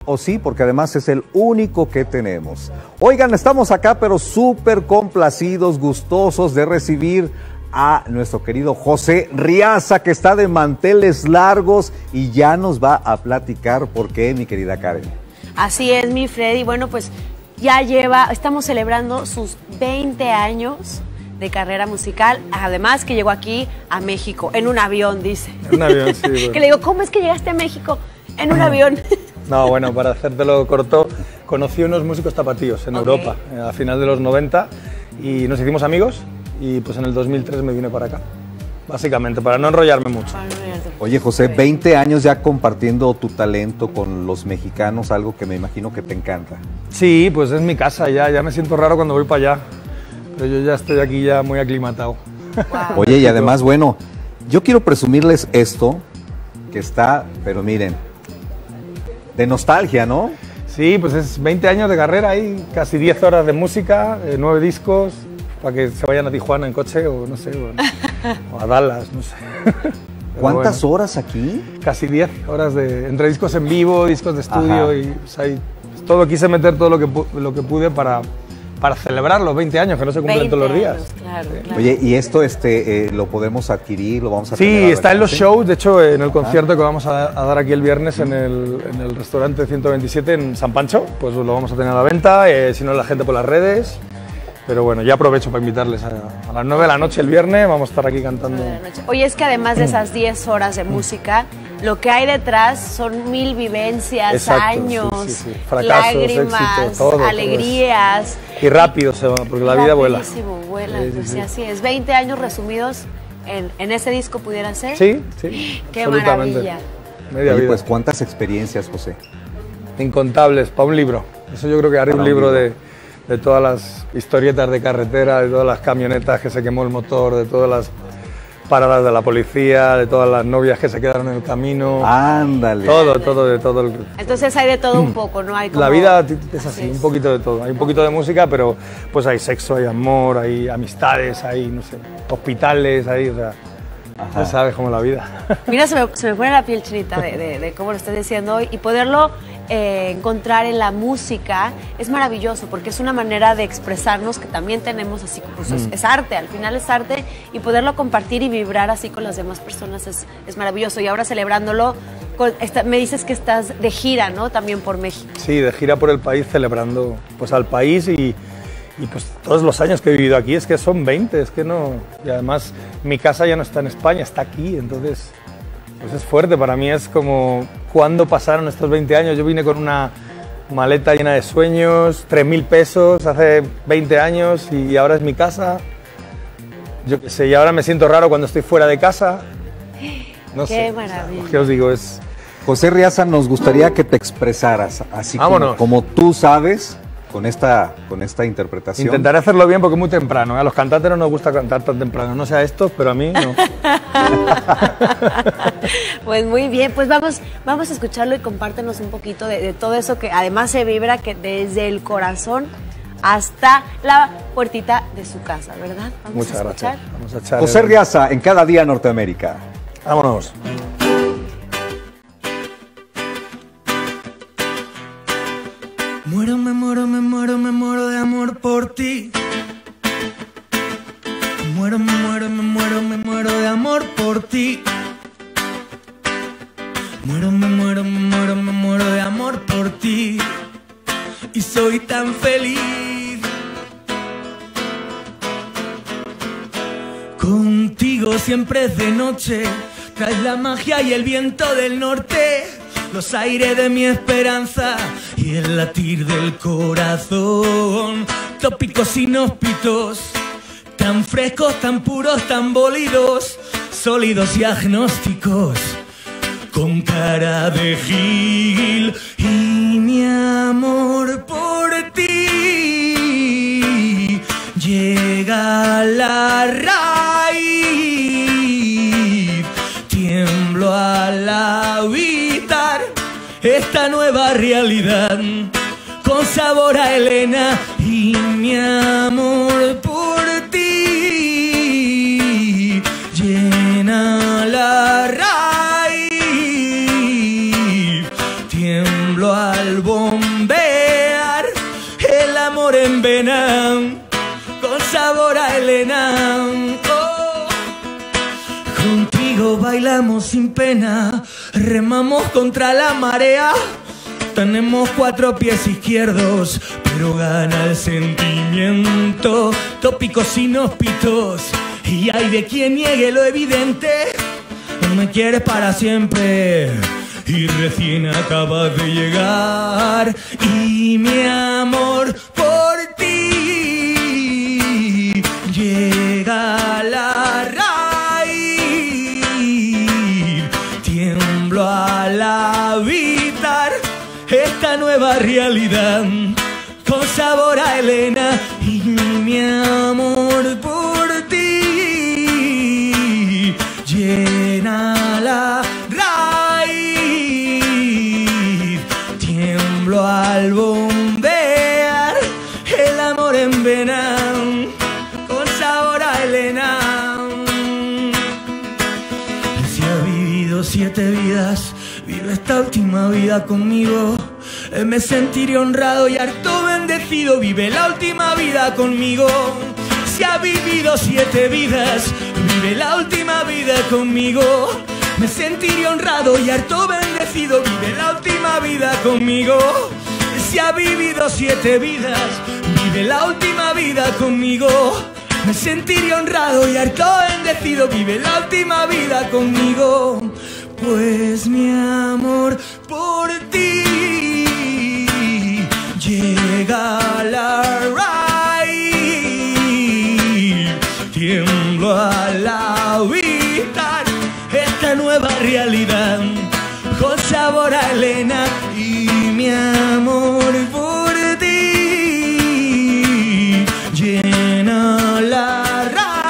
O sí, porque además es el único que tenemos. Oigan, estamos acá pero súper complacidos, gustosos de recibir a nuestro querido José Riaza, que está de manteles largos y ya nos va a platicar por qué, mi querida Karen. Así es, mi Freddy. Bueno, pues ya estamos celebrando sus 20 años de carrera musical, además que llegó aquí a México, en un avión, dice. En un avión, sí. Bueno. Que le digo, ¿cómo es que llegaste a México en un avión? No, bueno, para hacértelo corto, conocí unos músicos tapatíos en Europa, a final de los 90, y nos hicimos amigos, y pues en el 2003 me vine para acá, básicamente, para no enrollarme mucho. Oye, José, 20 años ya compartiendo tu talento con los mexicanos, algo que me imagino que te encanta. Sí, pues es mi casa, ya me siento raro cuando voy para allá, pero yo ya estoy aquí ya muy aclimatado. Wow. Oye, y además, bueno, yo quiero presumirles esto, que está, pero miren, de nostalgia, ¿no? Sí, pues es 20 años de carrera ahí, casi 10 horas de música, 9 discos, para que se vayan a Tijuana en coche o no sé, o a Dallas, no sé. ¿Cuántas horas aquí? Casi 10 horas entre discos en vivo, discos de estudio. Ajá. Y pues, ahí todo quise meter todo lo que pude para celebrar los 20 años, que no se cumplen todos los días. Claro, sí. Claro. Oye, ¿y esto lo podemos adquirir, lo vamos a tener? Sí, está en los shows, de hecho en el concierto que vamos a dar aquí el viernes en el restaurante 127 en San Pancho, pues lo vamos a tener a la venta, si no la gente por las redes. Pero bueno, ya aprovecho para invitarles a las 9 de la noche el viernes, vamos a estar aquí cantando. Oye, es que además de esas 10 horas de música, lo que hay detrás son 1000 vivencias, exacto, años, sí. Fracasos, lágrimas, éxito, todo, alegrías. Y rápido se va, porque la vida vuela. Vuela, sí, así es. 20 años resumidos en ese disco, ¿pudiera ser? Sí. Qué maravilla. Media Oye, vida. pues, ¿cuántas experiencias, José? Incontables, para un libro. Eso yo creo que haré un libro de todas las historietas de carretera, de todas las camionetas que se quemó el motor, de todas las paradas de la policía, de todas las novias que se quedaron en el camino. Ándale. Todo, de todo. Entonces hay de todo un poco, ¿no? Hay como... La vida es así, un poquito de todo. Hay un poquito de música, pero pues hay sexo, hay amor, hay amistades, hay, no sé, hospitales, hay, o sea... Ya sabes cómo la vida. Mira, se me pone la piel chinita de cómo lo estás diciendo hoy, y poderlo encontrar en la música es maravilloso, porque es una manera de expresarnos que también tenemos así, pues es arte, al final es arte, y poderlo compartir y vibrar así con las demás personas es maravilloso. Y ahora celebrándolo, me dices que estás de gira, ¿no? También por México. Sí, de gira por el país, celebrando pues al país y pues todos los años que he vivido aquí, es que son 20, es que no... Y además mi casa ya no está en España, está aquí, entonces pues es fuerte. Para mí es como, ¿cuándo pasaron estos 20 años? Yo vine con una maleta llena de sueños, 3.000 pesos hace 20 años y ahora es mi casa. Yo qué sé, y ahora me siento raro cuando estoy fuera de casa. No sé. Qué maravilla. ¿Qué os digo? Es... José Riaza, nos gustaría que te expresaras, así como tú sabes... Con esta interpretación. Intentaré hacerlo bien porque es muy temprano. A los cantantes no nos gusta cantar tan temprano. No sé a estos, pero a mí no. Pues muy bien, pues vamos a escucharlo y compártenos un poquito de todo eso que además se vibra que desde el corazón hasta la puertita de su casa, ¿verdad? Muchas gracias. Vamos a echar José Riaza, en Cada Día Norteamérica. Vámonos. Me muero de amor por ti. Me muero de amor por ti. Me muero de amor por ti. Y soy tan feliz. Contigo siempre es de noche. Traes la magia y el viento del norte, los aires de mi esperanza y el latir del corazón. Tópicos inhóspitos, tan frescos, tan puros, tan bólidos, sólidos y agnósticos, con cara de gil. Y mi amor por ti llega a la raíz. Tiemblo al habitar esta nueva realidad, con sabor a Elena. Y mi amor por ti llena la raíz. Tiemblo al al bombear, el amor en vena, con sabor a Elena. Oh. Contigo bailamos sin pena, remamos contra la marea. Tenemos 4 pies izquierdos, pero gana el sentimiento. Tópicos inhóspitos, y hay de quien niegue lo evidente. No me quieres para siempre, y recién acabas de llegar. Y mi amor por ti llega a la raíz. Tiemblo al habitar esta nueva realidad, con sabor a Elena. Y mi amor por ti llena la raíz. Tiemblo al bombear, el amor en vena, con sabor a Elena. Si ha vivido 7 vidas, vive esta última vida conmigo. Me sentiré honrado y harto bendecido. Vive la última vida conmigo. Si ha vivido 7 vidas, vive la última vida conmigo. Me sentiré honrado y harto bendecido. Vive la última vida conmigo. Si ha vivido 7 vidas, vive la última vida conmigo. Me sentiré honrado y harto bendecido. Vive la última vida conmigo. Pues mi amor por ti llega a la raíz. Tiemblo al habitar esta nueva realidad, con sabor a Elena. Y mi amor por ti llena la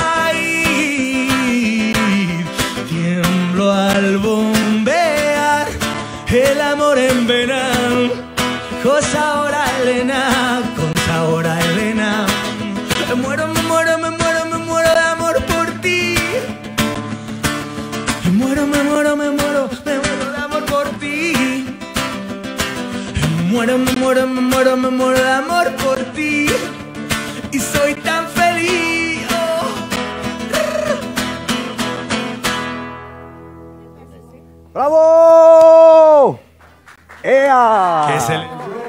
raíz. Tiemblo al bombear, el amor en vena, con sabor a Elena, con sabor a Elena. Me muero, me muero, me muero, me muero de amor por ti. Me muero, me muero, me muero, me muero de amor por ti. Me muero, me muero, me muero, me muero de amor por ti. Y soy tan feliz. Oh. ¡Bravo! ¡Ea! Que se le...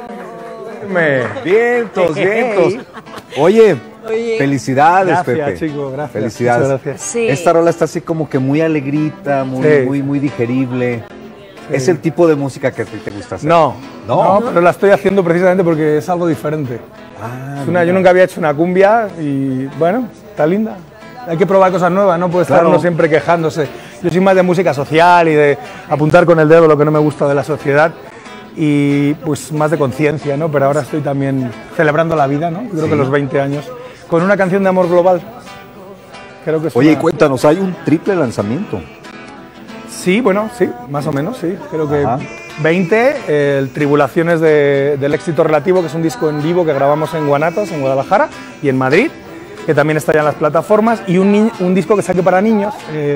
Vientos, vientos. Oye, felicidades, Gracias, Pepe. chico, gracias. Felicidades. Muchas gracias. Sí. Esta rola está así como que muy alegrita, muy, Sí. muy digerible. Sí. ¿Es el tipo de música que a ti te gusta hacer? No, ¿No? pero la estoy haciendo precisamente porque es algo diferente. Ah, Es una, yo nunca había hecho una cumbia y bueno, está linda. Hay que probar cosas nuevas, no puede estar Claro. uno siempre quejándose. Yo soy más de música social y de apuntar con el dedo lo que no me gusta de la sociedad y pues más de conciencia, ¿no? Pero ahora estoy también celebrando la vida, ¿no? Yo creo que los 20 años, con una canción de amor global. Creo que es Oye, y una- cuéntanos, hay un triple lanzamiento. Sí, bueno, sí, más o menos, sí. Creo que Ajá. 20, el Tribulaciones del Éxito Relativo, que es un disco en vivo que grabamos en Guanatos, en Guadalajara, y en Madrid, que también está ya en las plataformas, y un disco que saqué para niños,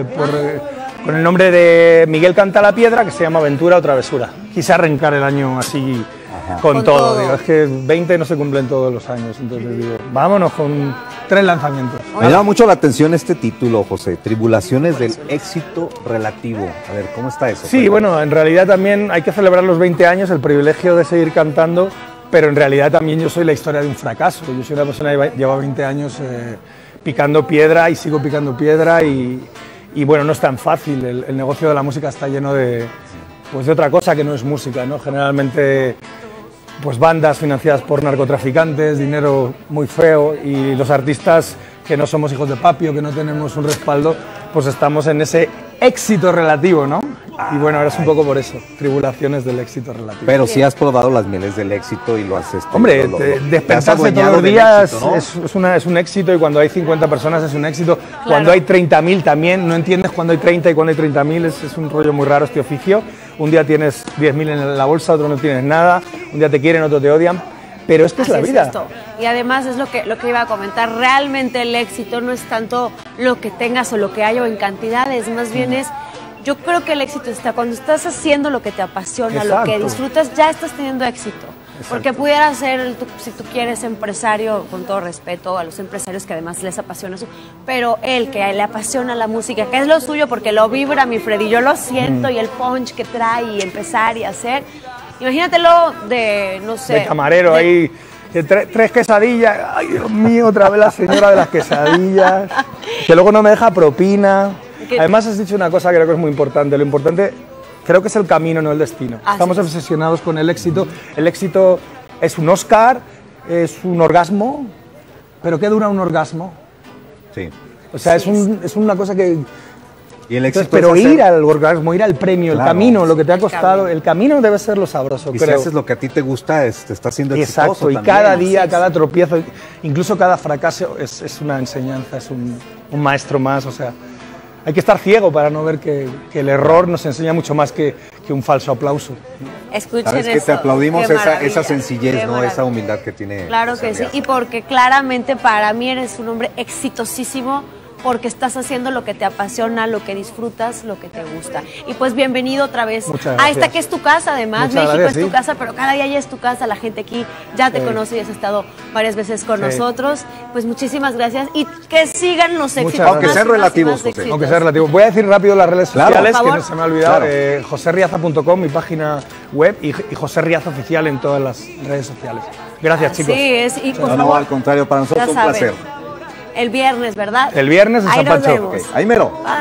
con el nombre de Miguel Canta la Piedra, que se llama Aventura o Travesura. Quise arrancar el año así con Con todo. todo. Digo, es que 20 no se cumplen todos los años, entonces digo, vámonos con 3 lanzamientos. Me llama mucho la atención este título, José. Tribulaciones del éxito relativo. A ver, ¿cómo está eso? Sí, bueno, en realidad también hay que celebrar los 20 años, el privilegio de seguir cantando, pero en realidad también yo soy la historia de un fracaso. Yo soy una persona que lleva 20 años picando piedra y sigo picando piedra y bueno, no es tan fácil. El negocio de la música está lleno de otra cosa que no es música, ¿no? Generalmente pues bandas financiadas por narcotraficantes, dinero muy feo y los artistas que no somos hijos de papi o que no tenemos un respaldo, pues estamos en ese éxito relativo, ¿no? Y bueno, ahora es un poco por eso, tribulaciones del éxito relativo. Pero sí has probado las mieles del éxito y lo haces. Hombre, lo- despertarse te has todos los adueñado del días éxito, ¿no? es un éxito y cuando hay 50 personas es un éxito. Cuando hay 30.000 también, no entiendes cuando hay 30 y cuando hay 30.000, es un rollo muy raro este oficio. Un día tienes 10.000 en la bolsa, otro no tienes nada, un día te quieren, otro te odian. Pero es que es la Así vida. esto. Y además es lo que iba a comentar, realmente el éxito no es tanto lo que tengas o lo que haya o en cantidades, más bien es yo creo que el éxito está cuando estás haciendo lo que te apasiona, lo que Exacto. disfrutas, ya estás teniendo éxito. Porque pudiera ser, si tú quieres, empresario, con todo respeto a los empresarios que además les apasiona eso, pero él que le apasiona la música, que es lo suyo porque lo vibra mi Freddy, yo lo siento y el punch que trae y empezar y hacer. Imagínatelo de, no sé. De camarero ahí, de tres quesadillas. Ay, Dios mío, otra vez la señora de las quesadillas. Que luego no me deja propina. Además has dicho una cosa que creo que es muy importante. Lo importante creo que es el camino, no el destino. Estamos obsesionados con el éxito. El éxito es un Oscar, es un orgasmo. ¿Pero qué dura un orgasmo? Sí. O sea, es una cosa que... Y el éxito pero es hacer... ir al orgasmo, ir al premio, Claro. el camino, lo que te ha costado, el camino debe ser lo sabroso, Y creo. si haces lo que a ti te gusta, te estás siendo exitoso Exacto, y también. cada día, cada tropiezo, incluso cada fracaso es una enseñanza, es un maestro más, o sea, hay que estar ciego para no ver que el error nos enseña mucho más que un falso aplauso. Escuchen Sabes que eso. te aplaudimos Qué esa maravilla, sencillez, qué ¿no? maravilla. Esa humildad que tiene. Claro que sí, y porque claramente para mí eres un hombre exitosísimo porque estás haciendo lo que te apasiona, lo que disfrutas, lo que te gusta. Y pues bienvenido otra vez Muchas a esta gracias. que es tu casa, además. Muchas México gracias, es tu sí. casa, pero cada día ya es tu casa. La gente aquí ya te conoce y has estado varias veces con Sí. nosotros. Pues muchísimas gracias y que sigan los éxitos. gracias. Aunque más sean y más y relativos, más José. éxitos. Aunque sea relativo. Voy a decir rápido las redes Claro, sociales, por que favor. no se me ha olvidado. Claro. joserriaza.com, mi página web, y José Riaza Oficial en todas las redes sociales. Gracias, chicos. Sí, es, y por No, no, favor, al contrario, para nosotros ya un saben, placer. El viernes, ¿verdad? El viernes en Ahí San nos Pancho. vemos. Ok, ahí mero.